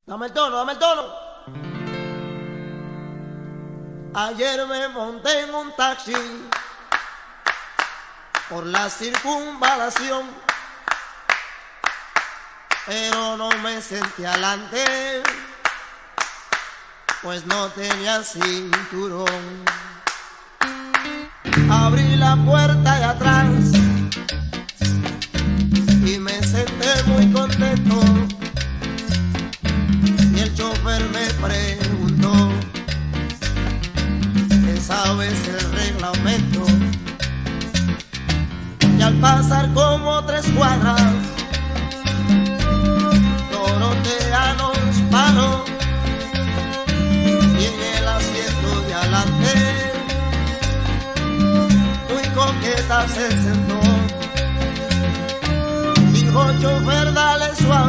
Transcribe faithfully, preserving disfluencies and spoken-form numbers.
Dame el tono, dame el tono. Ayer me monté en un taxi por la circunvalación, pero no me senté adelante, pues no tenía cinturón. Abrí la puerta de atrás y me senté muy contento, y el chofer me preguntó: ¿te sabes el reglamento? Y al pasar como tres cuadras, Dorotea nos paró, y en el asiento de adelante muy coqueta se sentó. Dijo: chofer, dale suave,